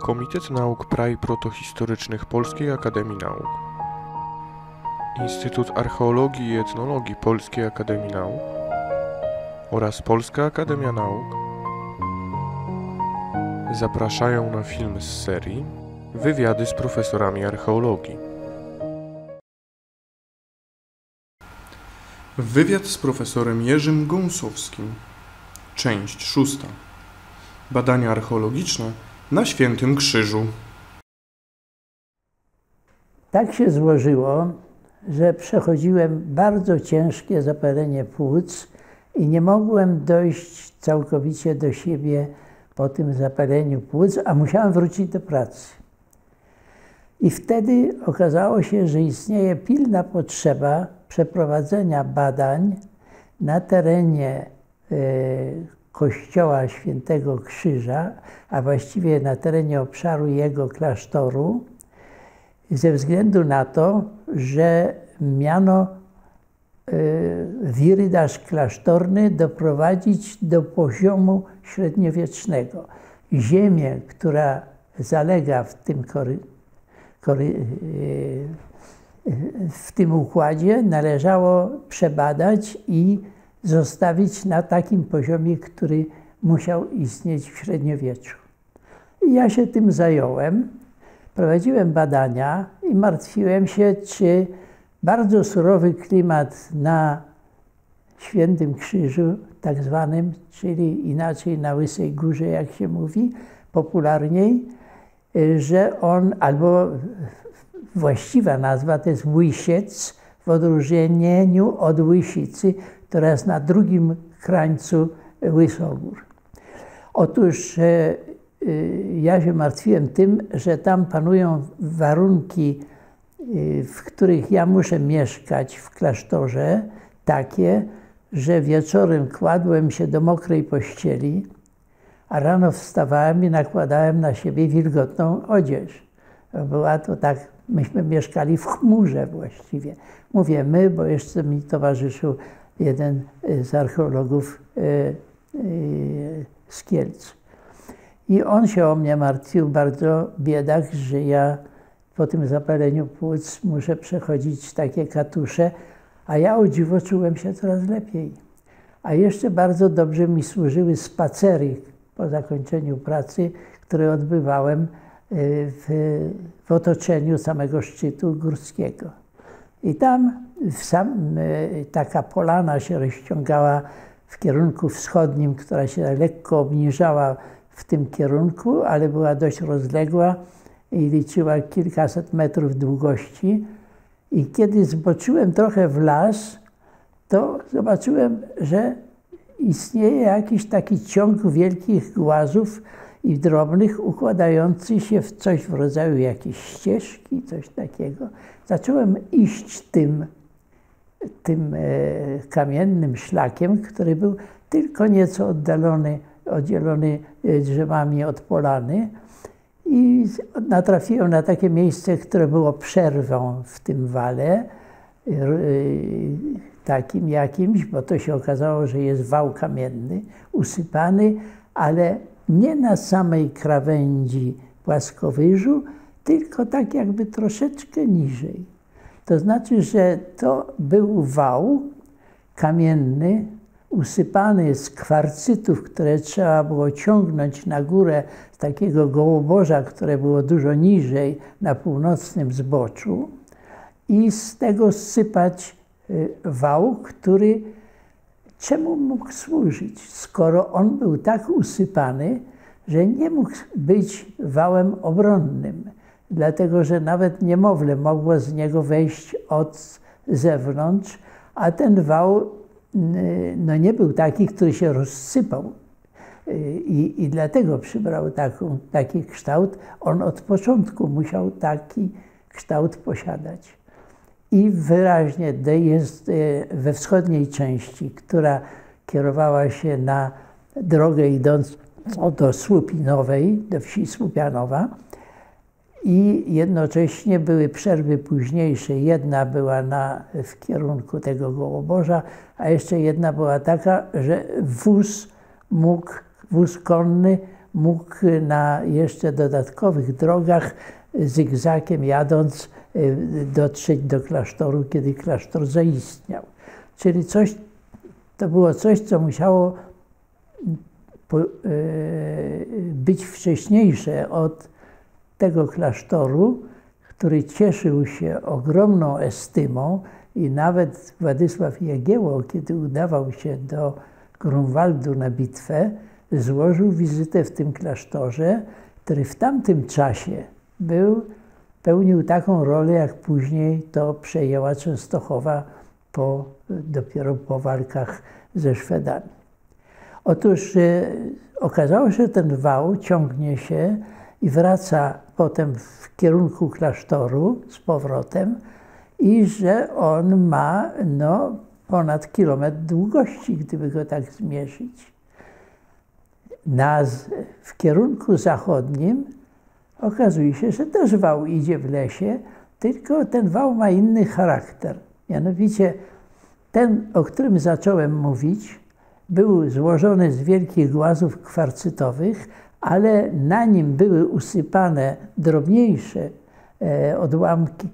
Komitet Nauk Praw Protohistorycznych Polskiej Akademii Nauk, Instytut Archeologii i Etnologii Polskiej Akademii Nauk oraz Polska Akademia Nauk zapraszają na film z serii Wywiady z profesorami archeologii. Wywiad z profesorem Jerzym Gąsowskim. Część 6. Badania archeologiczne na Świętym Krzyżu. Tak się złożyło, że przechodziłem bardzo ciężkie zapalenie płuc i nie mogłem dojść całkowicie do siebie po tym zapaleniu płuc, a musiałem wrócić do pracy. I wtedy okazało się, że istnieje pilna potrzeba przeprowadzenia badań na terenie kościoła Świętego Krzyża, a właściwie na terenie obszaru jego klasztoru, ze względu na to, że miano wirydarz klasztorny doprowadzić do poziomu średniowiecznego. Ziemię, która zalega w tym układzie, należało przebadać i zostawić na takim poziomie, który musiał istnieć w średniowieczu. I ja się tym zająłem, prowadziłem badania i martwiłem się, czy bardzo surowy klimat na Świętym Krzyżu, tak zwanym, czyli inaczej na Łysej Górze, jak się mówi popularniej, że on, albo właściwa nazwa to jest Łysiec, w odróżnieniu od Łysicy, która jest na drugim krańcu Łysogór. Otóż ja się martwiłem tym, że tam panują warunki, w których ja muszę mieszkać w klasztorze, takie, że wieczorem kładłem się do mokrej pościeli, a rano wstawałem i nakładałem na siebie wilgotną odzież. Była to tak, myśmy mieszkali w chmurze właściwie. Mówię my, bo jeszcze mi towarzyszył jeden z archeologów z Kielc. I on się o mnie martwił bardzo, biedak, że ja po tym zapaleniu płuc muszę przechodzić takie katusze, a ja o dziwo czułem się coraz lepiej. A jeszcze bardzo dobrze mi służyły spacery po zakończeniu pracy, które odbywałem w otoczeniu samego szczytu górskiego. I tam taka polana się rozciągała w kierunku wschodnim, która się lekko obniżała w tym kierunku, ale była dość rozległa i liczyła kilkaset metrów długości. I kiedy zboczyłem trochę w las, to zobaczyłem, że istnieje jakiś taki ciąg wielkich głazów i drobnych, układający się w coś w rodzaju jakiejś ścieżki, coś takiego. Zacząłem iść tym kamiennym szlakiem, który był tylko nieco oddalony, oddzielony drzewami od polany, i natrafiłem na takie miejsce, które było przerwą w tym wale, takim jakimś, bo to się okazało, że jest wał kamienny, usypany, ale nie na samej krawędzi płaskowyżu, tylko tak jakby troszeczkę niżej. To znaczy, że to był wał kamienny, usypany z kwarcytów, które trzeba było ciągnąć na górę z takiego gołoborza, które było dużo niżej na północnym zboczu, i z tego zsypać wał, który czemu mógł służyć, skoro on był tak usypany, że nie mógł być wałem obronnym, dlatego że nawet niemowlę mogło z niego wejść od zewnątrz, a ten wał nie był taki, który się rozsypał. I dlatego przybrał taki kształt. On od początku musiał taki kształt posiadać. I wyraźnie jest we wschodniej części, która kierowała się na drogę idącą do Słupinowej, do wsi Słupianowa, i jednocześnie były przerwy późniejsze. Jedna była w kierunku tego gołoborza, a jeszcze jedna była taka, że wóz konny mógł na jeszcze dodatkowych drogach zygzakiem jadąc dotrzeć do klasztoru, kiedy klasztor zaistniał. Czyli to było coś, co musiało być wcześniejsze od tego klasztoru, który cieszył się ogromną estymą i nawet Władysław Jagiełło, kiedy udawał się do Grunwaldu na bitwę, złożył wizytę w tym klasztorze, który w tamtym czasie pełnił taką rolę, jak później to przejęła Częstochowa dopiero po walkach ze Szwedami. Otóż okazało się, że ten wał ciągnie się i wraca potem w kierunku klasztoru z powrotem i że on ma ponad kilometr długości, gdyby go tak zmierzyć. W kierunku zachodnim okazuje się, że też wał idzie w lesie, tylko ten wał ma inny charakter. Mianowicie ten, o którym zacząłem mówić, był złożony z wielkich głazów kwarcytowych, ale na nim były usypane drobniejsze odłamki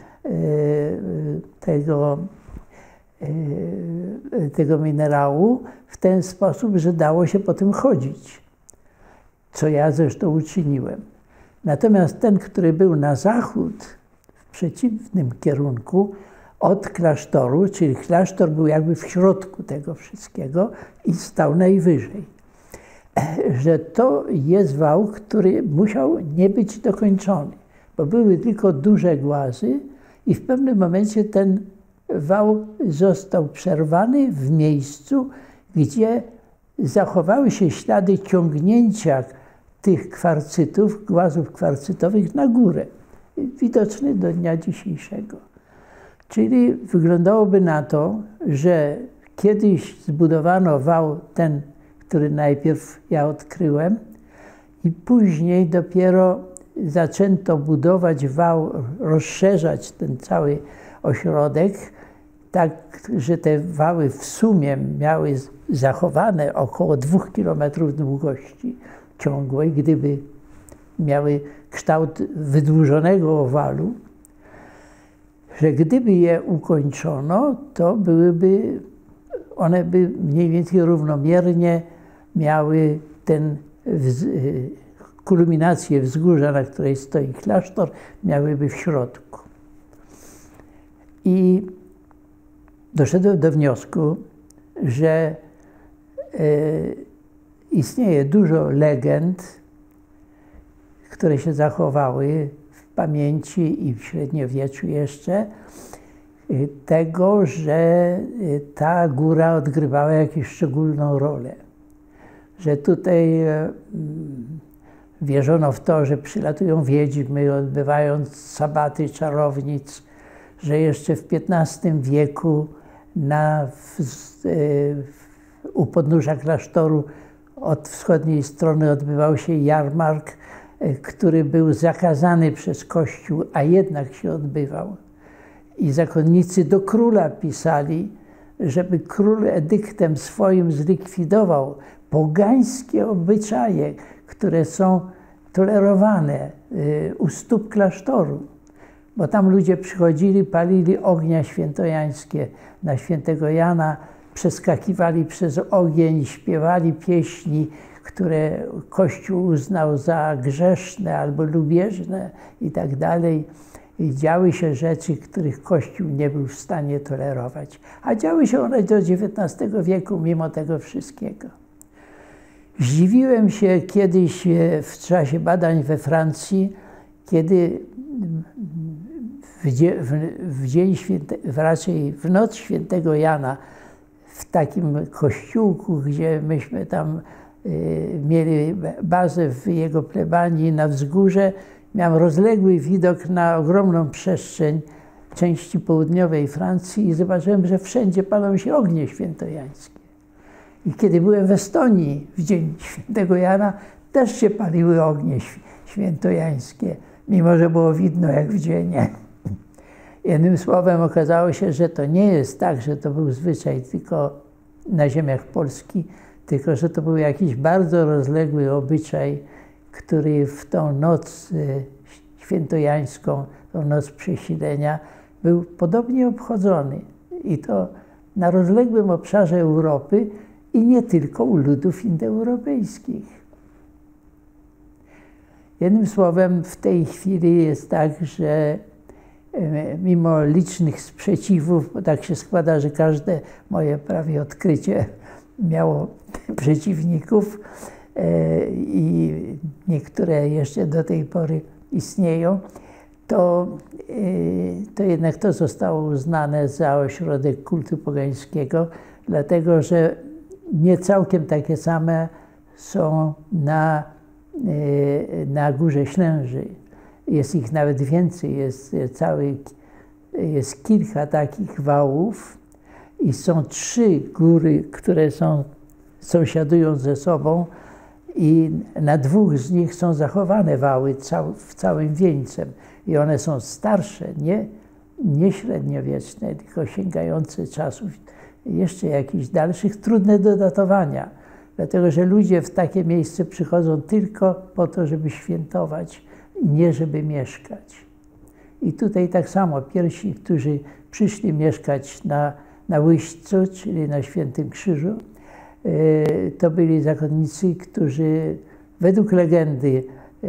tego minerału w ten sposób, że dało się po tym chodzić, co ja zresztą uczyniłem. Natomiast ten, który był na zachód, w przeciwnym kierunku od klasztoru, czyli klasztor był jakby w środku tego wszystkiego i stał najwyżej. Że to jest wał, który musiał nie być dokończony, bo były tylko duże głazy i w pewnym momencie ten wał został przerwany w miejscu, gdzie zachowały się ślady ciągnięcia tych kwarcytów, głazów kwarcytowych na górę, widoczny do dnia dzisiejszego. Czyli wyglądałoby na to, że kiedyś zbudowano wał ten, który najpierw ja odkryłem i później dopiero zaczęto budować wał, rozszerzać ten cały ośrodek, tak, że te wały w sumie miały zachowane około 2 km długości ciągłej, gdyby miały kształt wydłużonego owalu, że gdyby je ukończono, to one by mniej więcej równomiernie miały kulminację wzgórza, na której stoi klasztor, miałyby w środku. I doszedłem do wniosku, że istnieje dużo legend, które się zachowały w pamięci i w średniowieczu jeszcze, tego, że ta góra odgrywała jakąś szczególną rolę. Że tutaj wierzono w to, że przylatują wiedźmy, odbywając sabaty czarownic, że jeszcze w XV wieku u podnóża klasztoru od wschodniej strony odbywał się jarmark, który był zakazany przez Kościół, a jednak się odbywał. I zakonnicy do króla pisali, żeby król edyktem swoim zlikwidował pogańskie obyczaje, które są tolerowane u stóp klasztoru. Bo tam ludzie przychodzili, palili ognia świętojańskie na świętego Jana, przeskakiwali przez ogień, śpiewali pieśni, które Kościół uznał za grzeszne albo lubieżne i tak dalej. I działy się rzeczy, których Kościół nie był w stanie tolerować. A działy się one do XIX wieku mimo tego wszystkiego. Zdziwiłem się kiedyś w czasie badań we Francji, kiedy raczej w noc świętego Jana, w takim kościółku, gdzie myśmy tam mieli bazę w jego plebanii na wzgórze, miałem rozległy widok na ogromną przestrzeń części południowej Francji i zobaczyłem, że wszędzie palą się ognie świętojańskie. I kiedy byłem w Estonii w dzień świętego Jana, też się paliły ognie świętojańskie, mimo że było widno jak w dzień. Jednym słowem okazało się, że to nie jest tak, że to był zwyczaj tylko na ziemiach Polski, tylko że to był jakiś bardzo rozległy obyczaj, który w tą noc świętojańską, tą noc przesilenia, był podobnie obchodzony. I to na rozległym obszarze Europy i nie tylko u ludów indoeuropejskich. Jednym słowem, w tej chwili jest tak, że mimo licznych sprzeciwów, bo tak się składa, że każde moje prawie odkrycie miało przeciwników i niektóre jeszcze do tej pory istnieją, to jednak to zostało uznane za ośrodek kultu pogańskiego, dlatego że nie całkiem takie same są na Górze Ślęży. Jest ich nawet więcej, jest kilka takich wałów i są 3 góry, które sąsiadują ze sobą i na 2 z nich są zachowane wały całym wieńcem. I one są starsze, nie średniowieczne, tylko sięgające czasów jeszcze jakichś dalszych, trudne do datowania. Dlatego, że ludzie w takie miejsce przychodzą tylko po to, żeby świętować, nie żeby mieszkać. I tutaj tak samo pierwsi, którzy przyszli mieszkać na Łyścu, czyli na Świętym Krzyżu, to byli zakonnicy, którzy według legendy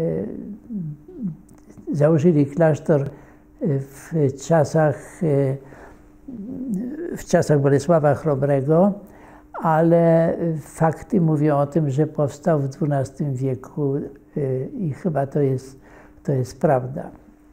założyli klasztor w czasach Bolesława Chrobrego, ale fakty mówią o tym, że powstał w XII wieku i chyba to jest prawda.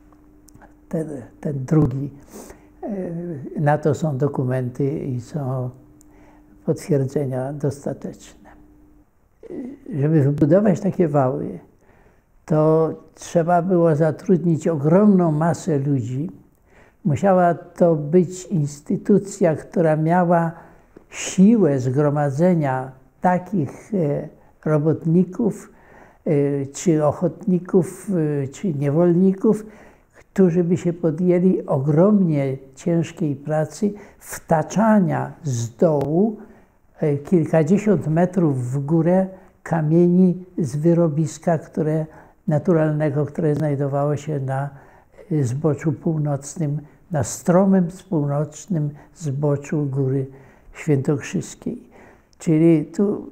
Ten drugi. Na to są dokumenty i są potwierdzenia dostateczne. Żeby wybudować takie wały, to trzeba było zatrudnić ogromną masę ludzi. Musiała to być instytucja, która miała siłę zgromadzenia takich robotników, czy ochotników, czy niewolników, którzy by się podjęli ogromnie ciężkiej pracy, wtaczania z dołu kilkadziesiąt metrów w górę kamieni z wyrobiska naturalnego, które znajdowało się na zboczu północnym, na stromym północnym zboczu Góry Świętokrzyskiej. Czyli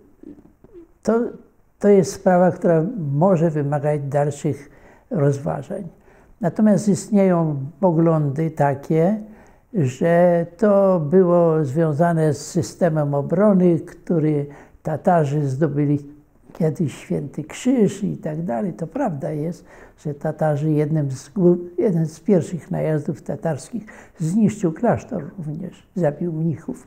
to jest sprawa, która może wymagać dalszych rozważań. Natomiast istnieją poglądy takie, że to było związane z systemem obrony, który Tatarzy zdobyli kiedyś Święty Krzyż i tak dalej. To prawda jest, że Tatarzy jeden z pierwszych najazdów tatarskich zniszczył klasztor również, zabił mnichów.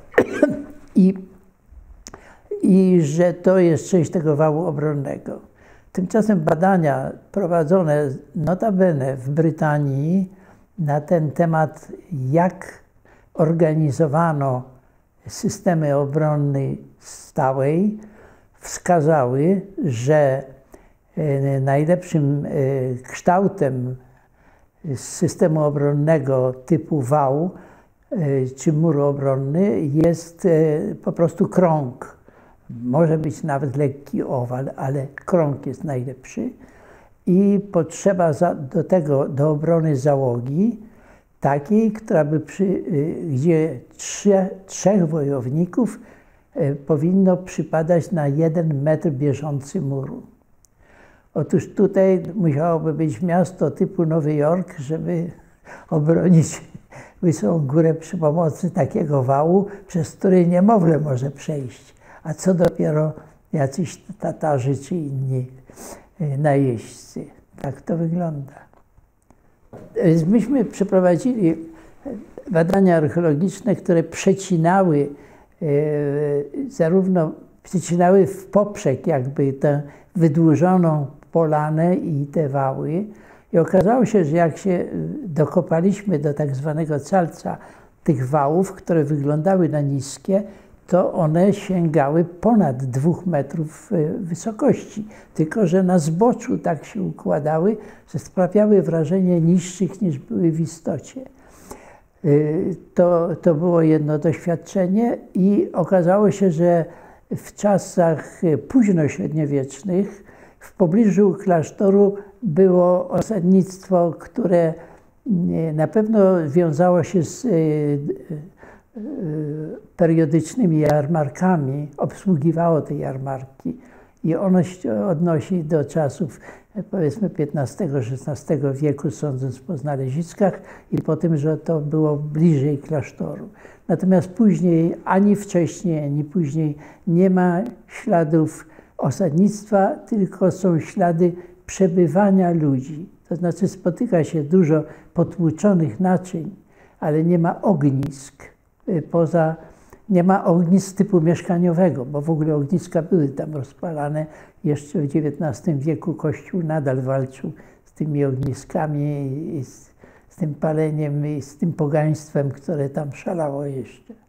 I że to jest część tego wału obronnego. Tymczasem badania prowadzone notabene w Brytanii na ten temat, jak organizowano systemy obrony stałej, wskazały, że najlepszym kształtem systemu obronnego typu wał czy mur obronny jest po prostu krąg. Może być nawet lekki owal, ale krąg jest najlepszy. I potrzeba do obrony załogi takiej, gdzie trzech wojowników powinno przypadać na 1 metr bieżący muru. Otóż tutaj musiałoby być miasto typu Nowy Jork, żeby obronić Wysoką Górę przy pomocy takiego wału, przez który niemowlę może przejść. A co dopiero jacyś Tatarzy czy inni najeźdźcy. Tak to wygląda. Więc myśmy przeprowadzili badania archeologiczne, które przecinały w poprzek jakby tę wydłużoną polanę i te wały. I okazało się, że jak się dokopaliśmy do tak zwanego calca tych wałów, które wyglądały na niskie, to one sięgały ponad 2 metrów wysokości. Tylko że na zboczu tak się układały, że sprawiały wrażenie niższych niż były w istocie. To było jedno doświadczenie i okazało się, że w czasach późnośredniowiecznych w pobliżu klasztoru było osadnictwo, które na pewno wiązało się z periodycznymi jarmarkami, obsługiwało te jarmarki i ono się odnosi do czasów powiedzmy XV-XVI wieku, sądząc po znaleziskach i po tym, że to było bliżej klasztoru. Natomiast później, ani wcześniej, ani później nie ma śladów osadnictwa, tylko są ślady przebywania ludzi. To znaczy spotyka się dużo potłuczonych naczyń, ale nie ma ognisk. Nie ma ognisk typu mieszkaniowego, bo w ogóle ogniska były tam rozpalane. Jeszcze w XIX wieku Kościół nadal walczył z tymi ogniskami i z tym paleniem i z tym pogaństwem, które tam szalało jeszcze.